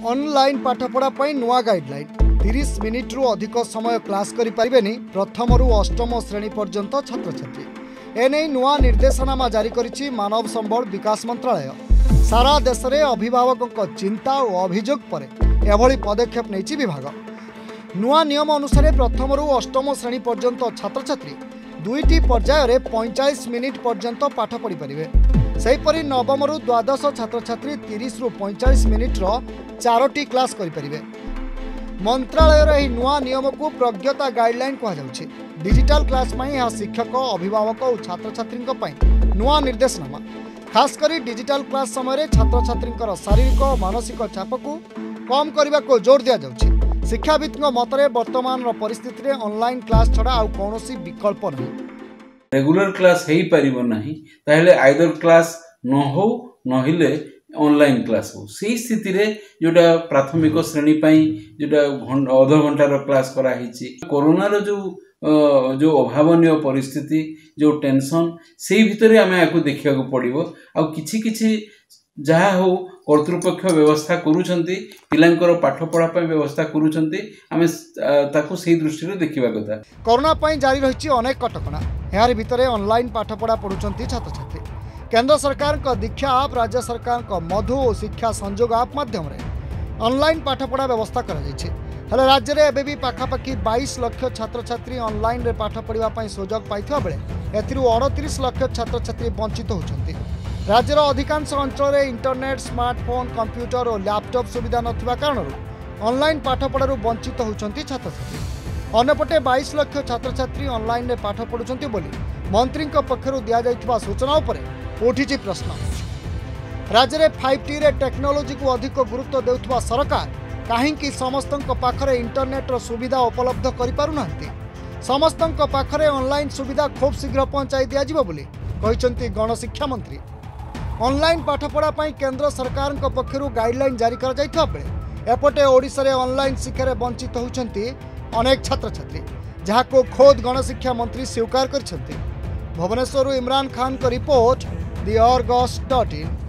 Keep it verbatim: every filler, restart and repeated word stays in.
Online पाठपढ़ा पर नुआ guideline तीस मिनिट रु अधिक समय क्लास करि परिबेनी प्रथम रु अष्टम श्रेणी पर्यंत छात्र छात्री एने नुआ निर्देशनामा जारी करिछि मानव संबल विकास मंत्रालय। सारा देश में अभिभावकों चिंता और अभियोग पर एभली पदक्षेप नहीं विभाग। नुआ नियम अनुसार प्रथम रु अष्टम श्रेणी पर्यंत छात्र छात्री दुईटी पर्यायर पैंतालीस मिनिट पर्यंत पाठ पढ़ी पारे। सेहीपरि नवम रु द्वादश छात्र छात्री तीस रु पैंतालीस मिनिट चारोटी क्लास करें। मंत्रालयर यह नुआ नियम को प्रज्ञता गाइडलाइन कहुच्छे। डिजिटल क्लास में यह शिक्षक अभिभावक और छात्र छात्री नुआ निर्देशनामा खासकर डिजिटल क्लास समय छात्र छात्री शारीरिक और मानसिक चाप को कम करने को जोर दिया जाउछि। शिक्षाविद मतरे वर्तमान परिस्थिति में ऑनलाइन क्लास छड़ा आउ कौनसी विकल्प नहीं। रेगुलर क्लास हेई परिबो नाही ताहेले आइदर क्लास न हो नहिले ऑनलाइन क्लास हो। सही स्थिति रे जोटा प्राथमिक श्रेणी पई जोटा अध घंटार क्लास करा हिची कोरोना रो जो जो अभावनीय परिस्थिति जो टेंशन से भितरे आमे आकु देखिया को पड़िबो। आ किछि किछि जहा हो कर्तृपक्ष व्यवस्था करूछंती पिलांकर पाठ पढ़ा पई व्यवस्था करूछंती आमे ताकु सही दृष्टि रे देखिबा कथा। कोरोना पई जारी रहिछि अनेक कटकणा यार भितरे ऑनलाइन पाठ पढ़ा पढुछंती छात्र छात्री। केंद्र सरकार का दीक्षा आप राज्य सरकार का मधु और शिक्षा संयोग आप माध्यम ऑनलाइन पाठ पढ़ा व्यवस्था करा जायछि। हेले राज्य में एबे भी पाखापाखि बाईस लाख छात्र छात्री ऑनलाइन रे पाठ पढ़ा सुजोग पाइथिबा बेले एथिरु अड़तीस लाख छात्र छात्री वंचित होउछंती। राज्यर अधिकांश अंचल में इंटरनेट स्मार्टफोन कंप्यूटर और लैपटॉप सुविधा नथिबा कारण ऑनलाइन पाठ पढ़ारू वंचित होउछंती छात्र छात्री। अन्यपटे बाईस लाख छात्र छात्री ऑनलाइन रे पाठ पढ़ुछंती बोली मंत्री पक्षरु दिया जाइथिबा सूचना उपरे उठिछि प्रश्न। राज्य में फाइव टी रे टेक्नोलोजी को अधिक गुरुत्व देउथबा सरकार काहेकि समस्तक पाखरे इंटरनेट रो सुविधा उपलब्ध करि पारुनांती। समस्तक पाखरे ऑनलाइन सुविधा खूब शीघ्र पहुंचाई दिया जिवो बोली कहिसंती गणशिक्षा मंत्री। ऑनलाइन पाठपढ़ा पई केंद्र सरकार पक्षरु गाइडलाइन जारी कर जाइथिबा बेले एपटे ओडिशा रे ऑनलाइन शिक्षा वंचित होउछंती अनेक छात्र छात्री जहाको खोद गणशिक्षा मंत्री स्वीकार करछंती। भुवनेश्वर इमरान खान को रिपोर्ट दी अर्गस डॉट इन।